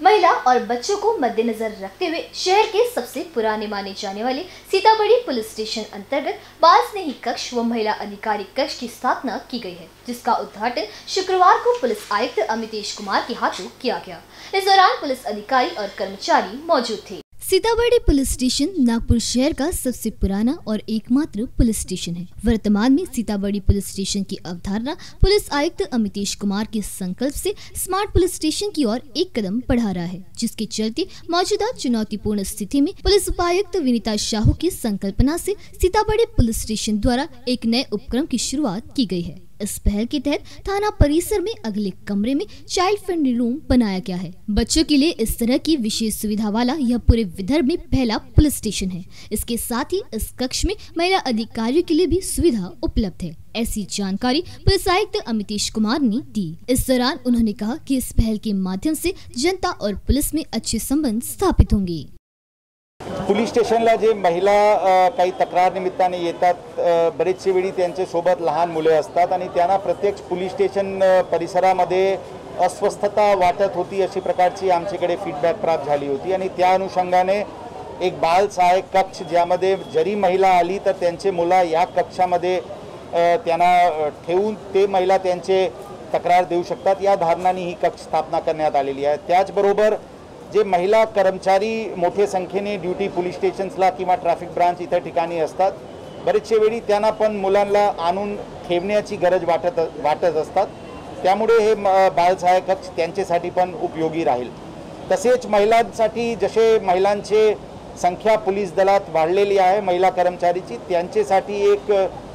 महिला और बच्चों को मद्देनजर रखते हुए शहर के सबसे पुराने माने जाने वाले सीताबड़ी पुलिस स्टेशन अंतर्गत बाल स्नेही कक्ष व महिला अधिकारी कक्ष की स्थापना की गई है, जिसका उद्घाटन शुक्रवार को पुलिस आयुक्त अमितेश कुमार के हाथों किया गया। इस दौरान पुलिस अधिकारी और कर्मचारी मौजूद थे। सीताबड़ी पुलिस स्टेशन नागपुर शहर का सबसे पुराना और एकमात्र पुलिस स्टेशन है। वर्तमान में सीताबड़ी पुलिस स्टेशन की अवधारणा पुलिस आयुक्त अमितेश कुमार के संकल्प से स्मार्ट पुलिस स्टेशन की ओर एक कदम बढ़ा रहा है, जिसके चलते मौजूदा चुनौतीपूर्ण स्थिति में पुलिस उपायुक्त विनीता साहू की संकल्पना से सीताबड़ी पुलिस स्टेशन द्वारा एक नए उपक्रम की शुरुआत की गई है। इस पहल के तहत थाना परिसर में अगले कमरे में चाइल्ड फ्रेंडली रूम बनाया गया है। बच्चों के लिए इस तरह की विशेष सुविधा वाला यह पूरे विदर्भ में पहला पुलिस स्टेशन है। इसके साथ ही इस कक्ष में महिला अधिकारियों के लिए भी सुविधा उपलब्ध है। ऐसी जानकारी पुलिस आयुक्त अमितेश कुमार ने दी। इस दौरान उन्होंने कहा कि इस पहल के माध्यम से जनता और पुलिस में अच्छे संबंध स्थापित होंगे। पोलीस स्टेशनला जे महिला काही तक्रार निमित्ताने येतात, बरेचशे वेळी त्यांच्या सोबत लहान मुले असतात आणि त्यांना प्रत्येक पोलीस स्टेशन परिसरामध्ये अस्वस्थता वाटत होती, अशी प्रकारची आमच्याकडे फीडबॅक प्राप्त झाली होती आणि त्या अनुषंगाने एक बाल सहाय्यक कक्ष ज्यामध्ये जरी महिला आली तर त्यांचे मुलं या कक्षामध्ये त्यांना ठेवून ते महिला त्यांचे तक्रार देऊ शकतात, या धारणाने ही कक्ष स्थापना करण्यात आलेली आहे। त्याचबरोबर जे महिला कर्मचारी मोठ्या संख्येने ड्यूटी पोलीस स्टेशन्सला किंवा ट्रॅफिक ब्रांच इतर ठिकाणी असतात, बरेचशे वेळी त्यांना पण मुलांना आणून ठेवण्याची गरज वाटत असतात, त्यामुळे हे बाल सहाय्यक कक्ष त्यांच्यासाठी पण उपयोगी राहील। तसेच महिलांसाठी जसे महिलांची संख्या पोलीस दलात वाढलेली आहे, महिला कर्मचारीची त्यांच्यासाठी एक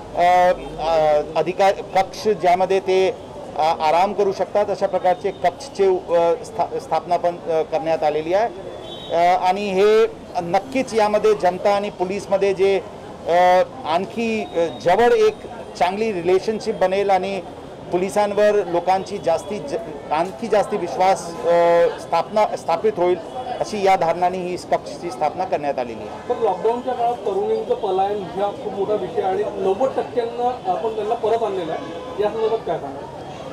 अधिकार कक्ष ज्यामध्ये ते आराम करू शकतात, अशा प्रकारचे कक्षचे स्थापना पण करण्यात आलेली आहे आणि हे नक्कीच यामध्ये जनता आणि पोलीसमध्ये जे आणखी जवळ एक चांगली रिलेशनशिप बनेल आणि पोलिसांवर लोकांची आणखी जास्ती विश्वास स्थापित होईल, अशी या धारणाने ही कक्षची स्थापना करण्यात आलेली आहे। पण लॉकडाऊनच्या काळात तरुणींचं पलायन हा खूप मोठा विषय आणि 90% आपण त्यांना परत आणलेलं आहे, या संदर्भात काय सांगा?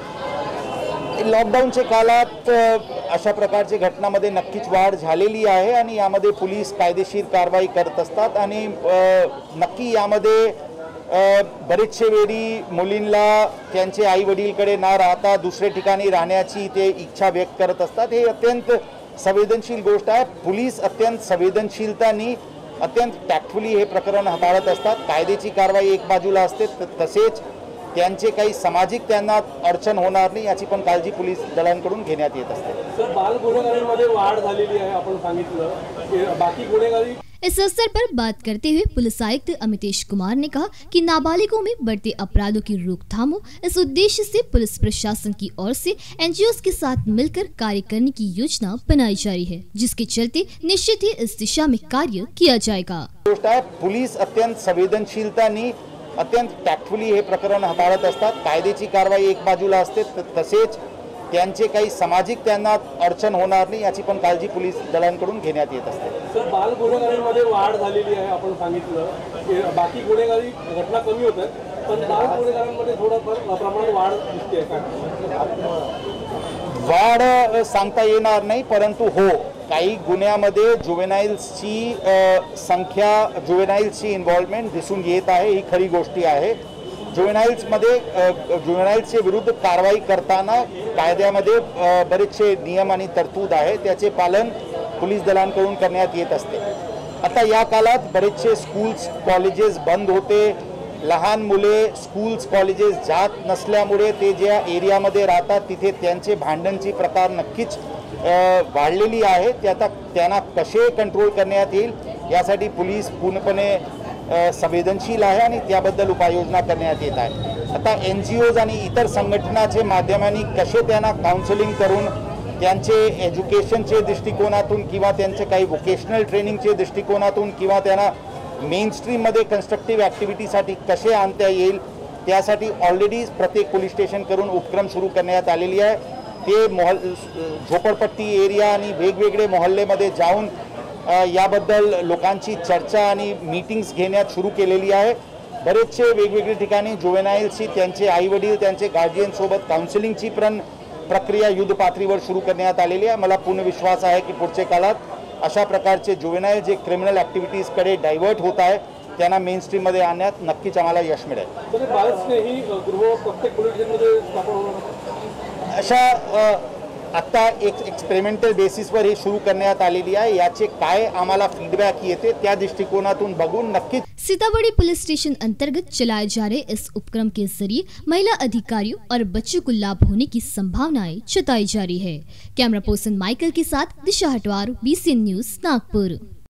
लॉकडाऊनच्या काळात अशा प्रकारच्या घटनांमध्ये नक्कीच वाढ झालेली आहे आणि यामध्ये पोलीस कायदेशीर कारवाई करत असतात आणि नक्की यामध्ये बरेचशे वेळी मुलींना त्यांचे आई वडीलकडे न राहता दुसऱ्या ठिकाणी राहण्याची ते इच्छा व्यक्त करत असतात। हे अत्यंत संवेदनशील गोष्ट आहे। पोलीस अत्यंत संवेदनशीलताने अत्यंत टॅक्टफुली हे प्रकरण हाताळत असतात। कायद्याची कारवाई एक बाजूला असते, तसेच त्यांचे काही सामाजिक त्यांना अडचण होणार नाही याची पण काळजी पोलीस दलांकडून घेण्यात येत असते। सर, बाल गुन्हेगारीमध्ये वाढ झालेली आहे, आपण सांगितलं की बाकी गुन्हेगारी। इस अवसर पर बात करते हुए पुलिस आयुक्त अमितेश कुमार ने कहा कि नाबालिगों में बढ़ते अपराधों की रोकथाम हो, इस उद्देश्य से पुलिस प्रशासन की ओर से एनजीओ के साथ मिलकर कार्य करने की योजना बनाई जा रही है, जिसके चलते निश्चित ही इस दिशा में कार्य किया जाएगा। पोलीस अत्यंत संवेदनशीलताने अत्यंत टॅक्टफुली हे प्रकरण हाताळत असतात। कायद्याची कारवाई एक बाजूला असते, तसेच त्यांचे काही सामाजिक त्यांना अडचण होणार नाही याची पण काळजी पोलीस दलांकडून घेण्यात येत असते। सर, बाल गुन्हेगारीमध्ये वाढ झालेली आहे, आपण सांगितलं की बाकी गुन्हेगारी घटना कमी होत आहेत, पण बाल गुन्हेगारांमध्ये थोडंफार प्रमाणात वाढ दिसते का? वाढ सांगता येणार नाही, परंतु हो, काही गुन्ह्यामध्ये जुवेनाइल्सची संख्या, जुवेनाइल्सची इन्व्हॉल्वमेंट दिसून येत आहे, ही खरी गोष्टी आहे। जुवेनाइल्सच्या विरुद्ध कारवाई करताना कायद्यामध्ये बरेचसे नियम आणि तरतूद आहे, त्याचे पालन पोलीस दलांकडून करण्यात येत असते। आता या काळात बरेचसे स्कूल्स कॉलेजेस बंद होते, लहान मुले स्कूल्स कॉलेजेस जात नसल्यामुळे ते ज्या एरियामध्ये राहतात तिथे त्यांचे भांडणची प्रकार नक्कीच वाढलेली आहे। त्यांना कसे कंट्रोल करण्यात येईल यासाठी पोलीस पूर्णपणे संवेदनशील आहे आणि त्याबद्दल उपाययोजना करण्यात येत आहे। आता एनजीओज आणि इतर संघटनांच्या माध्यमांनी कसे त्यांना काउन्सिलिंग करून त्यांचे एज्युकेशनचे दृष्टिकोनातून किंवा त्यांचे काही व्होकेशनल ट्रेनिंगचे दृष्टिकोनातून किंवा त्यांना मेन स्ट्रीममध्ये कन्स्ट्रक्टिव्ह ॲक्टिव्हिटीसाठी कसे आणता येईल त्यासाठी ऑलरेडी प्रत्येक पोलीस स्टेशन करून उपक्रम सुरू करण्यात आलेली आहे। ते झोपडपट्टी एरिया आणि वेगवेगळे मोहल्लेमध्ये जाऊन याबद्दल लोकांची चर्चा आणि मीटिंग्स घेण्यात सुरू केलेली आहे। बरेचसे वेगवेगळे ठिकाणी जुवेनाइल्सची त्यांचे आई वडील त्यांचे गार्डियन सोबत काउन्सिलिंगची पण प्रक्रिया युद्ध पातळीवर सुरू करण्यात आलेली आहे. मला पूर्ण विश्वास आहे की पुढच्या काळात अशा प्रकारचे जुवेनाईल जे क्रिमिनल ॲक्टिव्हिटीजकडे डायव्हर्ट होत आहे त्यांना मेन स्ट्रीममध्ये आणण्यात नक्कीच आम्हाला यश मिळेल. बाळस्नेही गृह प्रत्येक पोलीस स्टेशनमध्ये स्थापन होणार अशा आत्ता एक एक्सपेरिमेंटल बेसिसवर ही सुरू करण्यात आलेली आहे. याचे काय आम्हाला फीडबैक येते त्या दृष्टिकोनातून बघून नक्कीच. सीतामढ़ी पुलिस स्टेशन अंतर्गत चलाए जा रहे इस उपक्रम के जरिए महिला अधिकारियों और बच्चों को लाभ होने की संभावनाएं जताई जा रही है। कैमरा पर्सन माइकल के साथ दिशा हटवार, BCN न्यूज, नागपुर।